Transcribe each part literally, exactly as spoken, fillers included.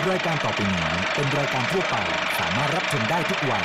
รายการต่อไปนี้เป็นรายการทั่วไปสามารถรับชมได้ทุกวัย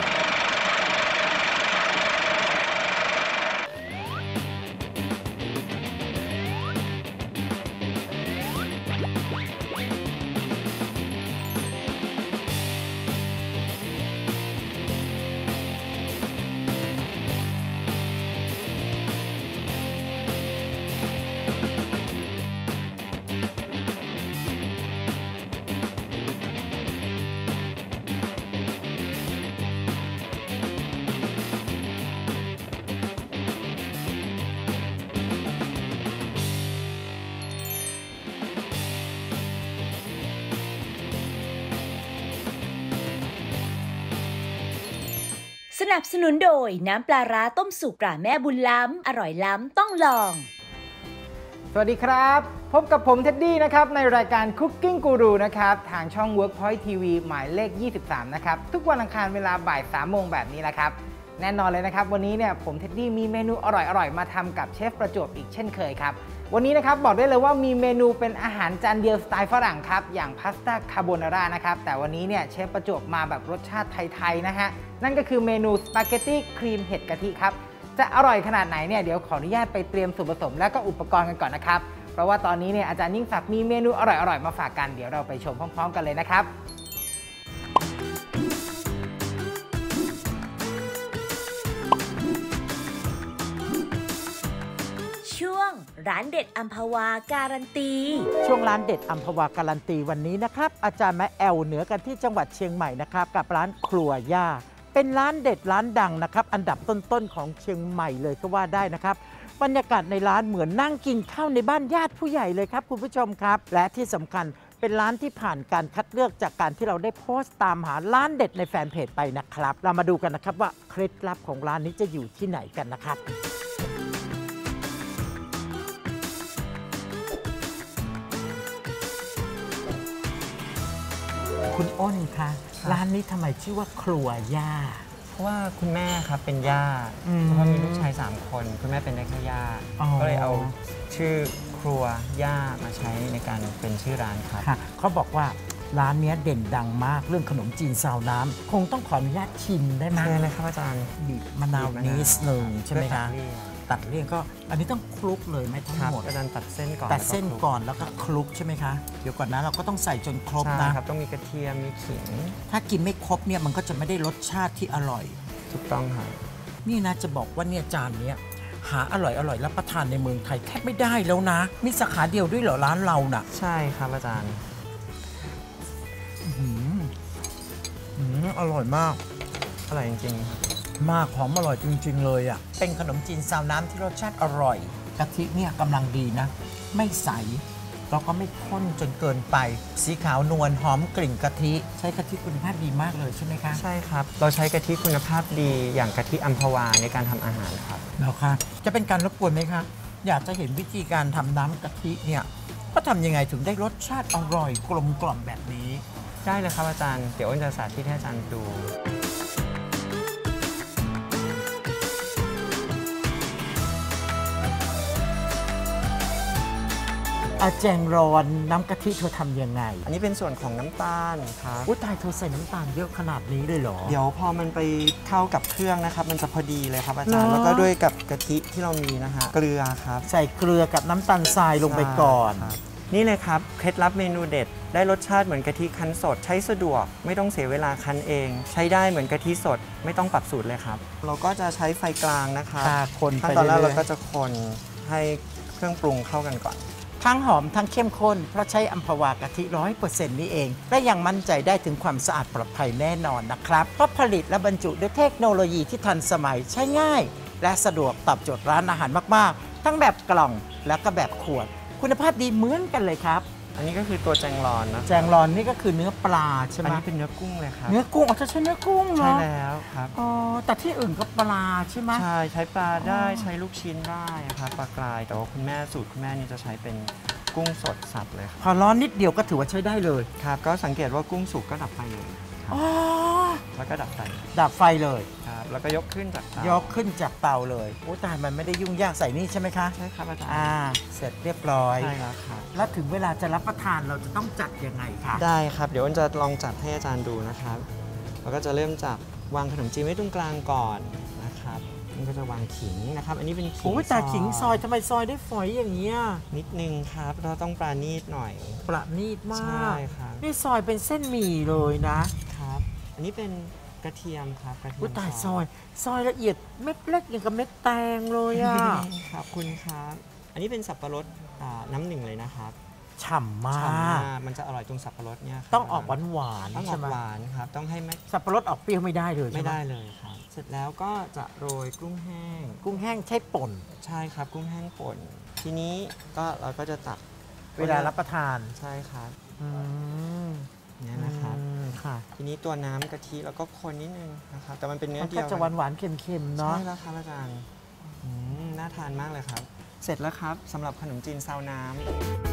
สนับสนุนโดยน้ำปลาร้าต้มสุกตราแม่บุญล้ำอร่อยล้ำต้องลองสวัสดีครับพบกับผมเท็ดดี้นะครับในรายการ Cooking Guru นะครับทางช่อง Workpoint ที วี หมายเลขยี่สิบสามนะครับทุกวันอังคารเวลาบ่ายสามโมงแบบนี้แหละครับแน่นอนเลยนะครับวันนี้เนี่ยผมเท็ดดี้มีเมนูอร่อยๆมาทำกับเชฟประจวบอีกเช่นเคยครับวันนี้นะครับบอกได้เลยว่ามีเมนูเป็นอาหารจานเดียวสไตล์ฝรั่งครับอย่างพาสต้าคาโบนาร่านะครับแต่วันนี้เนี่ยเชฟประจวบมาแบบรสชาติไทยๆนะฮะนั่นก็คือเมนูสปาเกตตี้ครีมเห็ดกะทิครับจะอร่อยขนาดไหนเนี่ยเดี๋ยวขออนุญาตไปเตรียมส่วนผสมและก็อุปกรณ์กันก่อนนะครับเพราะว่าตอนนี้เนี่ยอาจารย์ยิ่งศักดิ์มีเมนูอร่อยๆมาฝากกันเดี๋ยวเราไปชมพร้อมๆกันเลยนะครับช่วงร้านเด็ดอัมพวาการันตีช่วงร้านเด็ดอัมพวาการันตีวันนี้นะครับอาจารย์แม่แอลเหนือกันที่จังหวัดเชียงใหม่นะครับกับร้านครัวย่าเป็นร้านเด็ดร้านดังนะครับอันดับต้นๆของเชียงใหม่เลยก็ว่าได้นะครับบรรยากาศในร้านเหมือนนั่งกินข้าวในบ้านญาติผู้ใหญ่เลยครับคุณผู้ชมครับและที่สำคัญเป็นร้านที่ผ่านการคัดเลือกจากการที่เราได้โพสต์ตามหาร้านเด็ดในแฟนเพจไปนะครับเรามาดูกันนะครับว่าเคล็ดลับของร้านนี้จะอยู่ที่ไหนกันนะครับคุณอ้นคะร้านนี้ทำไมชื่อว่าครัวย่าเพราะว่าคุณแม่ครับเป็นย่าเพราะมีลูกชายสามคนคุณแม่เป็นได้แค่ย่าก็เลยเอาชื่อครัวย่ามาใช้ในการเป็นชื่อร้านครับเขาบอกว่าร้านนี้เด่นดังมากเรื่องขนมจีนซาวน้ำคงต้องขออนุญาตชิมได้ไหมใช่เลยครับอาจารย์บีบมะนาวนิดนึงใช่ไหมคะตัดเลี่ยงก็อันนี้ต้องคลุกเลยไหมทั้งหมดอาจารย์ตัดเส้นก่อนตัดเส้นก่อนแล้วก็คลุกใช่ไหมคะเดี๋ยวก่อนนะเราก็ต้องใส่จนครบนะครับต้องมีกระเทียมมีขิงถ้ากินไม่ครบเนี่ยมันก็จะไม่ได้รสชาติที่อร่อยถูกต้องค่ะนี่นะจะบอกว่าเนี่ยจานนี้หาอร่อยอร่อยรับประทานในเมืองไทยแทบไม่ได้แล้วนะมีสาขาเดียวด้วยเหรอร้านเราน่ะใช่ครับอาจารย์อืมอืมอร่อยมากอร่อยจริงๆมากหอมอร่อยจริงๆเลยอ่ะเป็นขนมจีนซาวน้ำที่รสชาติอร่อยกะทิเนี่ยกำลังดีนะไม่ใสแล้วก็ไม่ข้นจนเกินไปสีขาวนวลหอมกลิ่นกะทิใช้กะทิคุณภาพดีมากเลยใช่ไหมคะใช่ครับเราใช้กะทิคุณภาพดีอย่างกะทิอัมพวาในการทำอาหารครับแล้วค่ะจะเป็นการรบกวนไหมคะอยากจะเห็นวิธีการทำน้ำกะทิเนี่ยว่าทำยังไงถึงได้รสชาติอร่อยกลมกล่อมแบบนี้ได้เลยครับอาจารย์เดี๋ยวอ้นจะสาธิตให้อาจารย์ดูอาแจงร้อนน้ำกะทิเธอทำยังไงอันนี้เป็นส่วนของน้ำตาลครับอุ้ยตายเธอใส่น้ำตาลเยอะขนาดนี้เลยเหรอเดี๋ยวพอมันไปเข้ากับเครื่องนะครับมันจะพอดีเลยครับอาจารย์แล้วก็ด้วยกับกะทิที่เรามีนะฮะเกลือครับใส่เกลือกับน้ำตาลทรายลงไปก่อนนี่เลยครับเคล็ดลับเมนูเด็ดได้รสชาติเหมือนกะทิคั้นสดใช้สะดวกไม่ต้องเสียเวลาคั้นเองใช้ได้เหมือนกะทิสดไม่ต้องปรับสูตรเลยครับเราก็จะใช้ไฟกลางนะครับคนขั้นตอนแรกเราก็จะคนให้เครื่องปรุงเข้ากันก่อนทั้งหอมทั้งเข้มข้นเพราะใช้อัมพวากะทิ ร้อยเปอร์เซ็นต์ นี่เองและยังมั่นใจได้ถึงความสะอาดปลอดภัยแน่นอนนะครับเพราะผลิตและบรรจุด้วยเทคโนโลยีที่ทันสมัยใช้ง่ายและสะดวกตอบโจทย์ร้านอาหารมากๆทั้งแบบกล่องและก็แบบขวดคุณภาพดีเหมือนกันเลยครับอันนี้ก็คือตัวแจงรอนนะแจงรอนนี่ก็คือเนื้อปลาใช่ไหมอันนี้เป็นเนื้อกุ้งเลยครับเนื้อกุ้งอ๋อจะใช้เนื้อกุ้งเหรอใช่แล้วครับอ๋อแต่ที่อื่นก็ปลาใช่ไหมใช่ใช้ปลาได้ใช้ลูกชิ้นได้ครับปลากรายแต่ว่าคุณแม่สูตรคุณแม่นี่จะใช้เป็นกุ้งสดสับเลยพอร้อนนิดเดียวก็ถือว่าใช้ได้เลยครับก็สังเกตว่ากุ้งสุกก็ดับไฟเลยอ๋อแล้วก็ดับไฟดับไฟเลยครับแล้วก็ยกขึ้นจากเตายกขึ้นจากเตาเลยโอ้ตายมันไม่ได้ยุ่งยากใส่นี่ใช่ไหมคะใช่ครับอาจารย์อ่าเสร็จเรียบร้อยใช่แล้วครับแล้วถึงเวลาจะรับประทานเราจะต้องจัดยังไงคะได้ครับ เดี๋ยวอ้นจะลองจัดให้อาจารย์ดูนะครับเราก็จะเริ่มจากวางขนมจีนไว้ตรงกลางก่อนนะครับนี่ก็จะวางขิงนะครับ อันนี้เป็นขิงโอ้ยแต่ขิงซอยทำไมซอยได้ฝอยอย่างเงี้ยนิดนึงครับเราต้องปราณีตหน่อยประณีตมาใช่กครับนี่ซอยเป็นเส้นหมี่เลยนะครับอันนี้เป็นกระเทียมครับกระเทีโอ้ยยมตายซอย ซอยละเอียดเม็ดเล็กอย่างกับเม็ดแตงเลยอ่ะครับคุณครับ อันนี้เป็นสับปะรดอ่าน้ำหนึ่งเลยนะครับฉ่ำมาฉ่ำมาก กมันจะอร่อยตรงสับปะรดเนี่ยครับต้องออกหวานหวานต้องอใช่อกไหมหวานครับต้องให้ไม่สับปะรดออกเปรี้ยวไม่ได้เลยไม่ใช่หได้เลยครับ เสร็จแล้วก็จะโรยกุ้งแห้งกุ้งแห้งใช้ป่นใช่ครับกุ้งแห้งป่น ทีนี้ก็เราก็จะตักเวลารับประทานใช่ครับอืมเนี่ยนะครับอืมค่ะทีนี้ตัวน้ำกะทิแล้วก็คนนิดนึงนะครับ แต่มันเป็นเนื้อมันเดีก็ยวจะหวานหวานๆเค็มๆเนาะใช่แล้วครับอาจารย์อืมน่าทานมากเลยครับ เสร็จแล้วครับสำหรับขนมจีนซาวน้ำ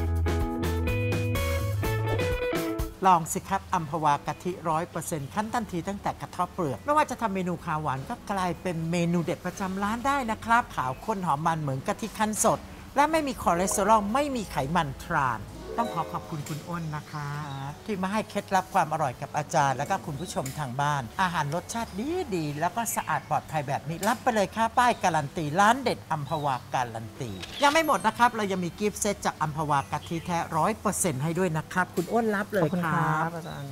ลองสิครับอัมพวากะทิร้อยเปอร์เซ็นต์ขั้นทันทีตั้งแต่กระเทาะเปลือกไม่ว่าจะทำเมนูขาวหวานก็กลายเป็นเมนูเด็ดประจำร้านได้นะครับขาวข้นหอมมันเหมือนกะทิคั้นสด และไม่มีคอเลสเตอรอลไม่มีไขมันทราน ต้องขอขอบคุณคุณอ้นนะคะ ที่มาให้เคล็ดลับความอร่อยกับอาจารย์ และก็คุณผู้ชมทางบ้าน อาหารรสชาติดีดีๆแล้วก็สะอาดปลอดภัยแบบนี้รับไปเลยค่ะป้ายการันตีร้านเด็ดอัมพวาการันตียังไม่หมดนะครับเรายังมีกิฟต์เซตจากอัมพวากะทิแท้ร้อยเปอร์เซ็นต์ให้ด้วยนะครับคุณอ้นรับเลขอย บคุณคครัรับ บอาจารย์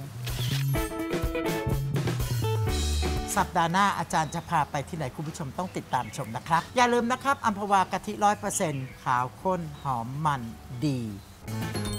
สัปดาห์หน้าอาจารย์จะพาไปที่ไหนคุณผู้ชมต้องติดตามชมนะครับ อย่าลืมนะครับอัมพวากะทิร้อยเปอร์เซ็นต์ขาวข้นหอมมันดี